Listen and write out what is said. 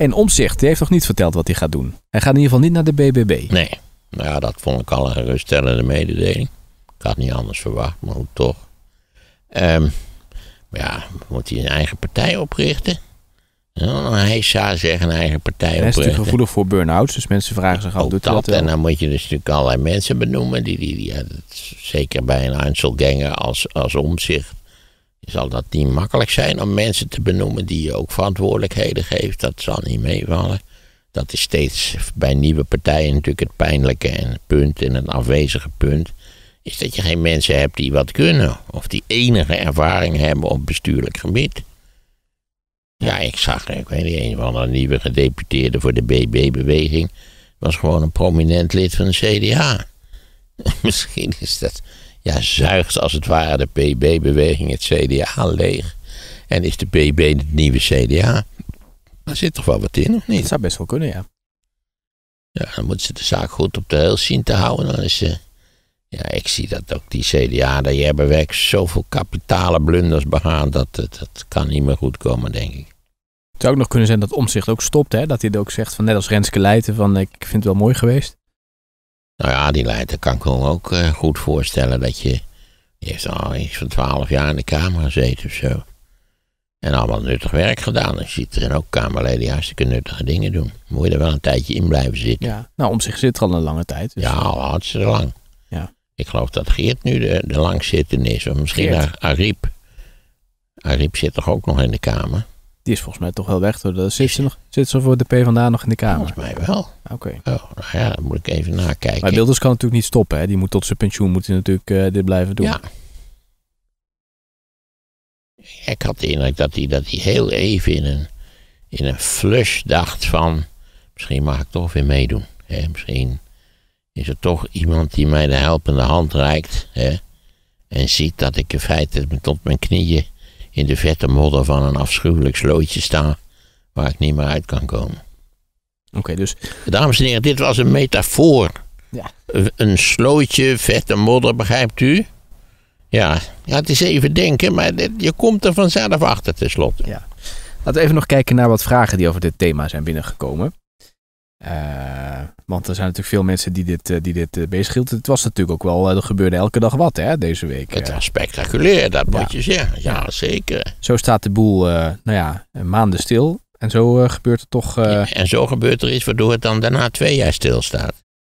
En Omtzigt, die heeft nog niet verteld wat hij gaat doen. Hij gaat in ieder geval niet naar de BBB. Nee, nou ja, dat vond ik al een geruststellende mededeling. Ik had niet anders verwacht, maar goed toch. Ja, moet hij een eigen partij oprichten? Ja, hij zou zeggen een eigen partij Hij is oprichten. natuurlijk gevoelig voor burn-outs, dus mensen vragen zich af, doet hij dat wel? En dan moet je dus natuurlijk allerlei mensen benoemen. Zeker bij een Einzelganger als Omtzigt zal dat niet makkelijk zijn om mensen te benoemen die je ook verantwoordelijkheden geeft. Dat zal niet meevallen. Dat is steeds bij nieuwe partijen natuurlijk het pijnlijke en het punt en het afwezige punt. Is dat je geen mensen hebt die wat kunnen. Of die enige ervaring hebben op bestuurlijk gebied. Ja, ik weet niet, een van de nieuwe gedeputeerden voor de BB-beweging was gewoon een prominent lid van de CDA. Misschien is dat, zuigt als het ware de BB-beweging het CDA leeg. En is de BB het nieuwe CDA. Daar zit toch wel wat in, of niet? Dat zou best wel kunnen, ja. Ja, dan moeten ze de zaak goed op de rails zien te houden. Dan is ze... Ja, ik zie dat ook die CDA, die hebben werkelijk zoveel kapitale blunders begaan. Dat kan niet meer goed komen, denk ik. Het zou ook nog kunnen zijn dat Omtzigt ook stopt, hè? Dat hij ook zegt, van net als Renske Leijten, van ik vind het wel mooi geweest. Nou ja, die Leijten kan ik me ook goed voorstellen dat je... Die heeft al iets van 12 jaar in de Kamer gezeten of zo. En allemaal nuttig werk gedaan. Je ziet er ook Kamerleden die hartstikke nuttige dingen doen. Moet je er wel een tijdje in blijven zitten. Ja, nou Omtzigt zit er al een lange tijd. Dus... Ja, al hartstikke lang. Ja. Ik geloof dat Geert nu de langzittende is. Of misschien Ariep. Ariep zit toch ook nog in de Kamer? Die is volgens mij toch wel weg. Zit ze voor de PvdA nog in de Kamer? Volgens mij wel. Oké. Oh, nou ja, dan moet ik even nakijken. Maar Wilders kan natuurlijk niet stoppen. Hè? Die moet tot zijn pensioen natuurlijk dit blijven doen. Ja. Ik had de indruk dat hij heel even in een flush dacht van... Misschien mag ik toch weer meedoen. Hè? Misschien is er toch iemand die mij de helpende hand reikt. Hè? En ziet dat ik in feite tot mijn knieën in de vette modder van een afschuwelijk slootje sta. Waar ik niet meer uit kan komen. Oké, dus... Dames en heren, dit was een metafoor. Ja. Een slootje, vette modder, begrijpt u? Ja, het is even denken, maar je komt er vanzelf achter tenslotte. Ja. Laten we even nog kijken naar wat vragen die over dit thema zijn binnengekomen. Want er zijn natuurlijk veel mensen die dit bezighield. Het was natuurlijk ook wel, er gebeurde elke dag wat hè, deze week. Het was spectaculair, dat moet je zeggen. Ja, zeker. Zo staat de boel maanden stil. En zo gebeurt er toch... En zo gebeurt er iets waardoor het dan daarna 2 jaar stilstaat.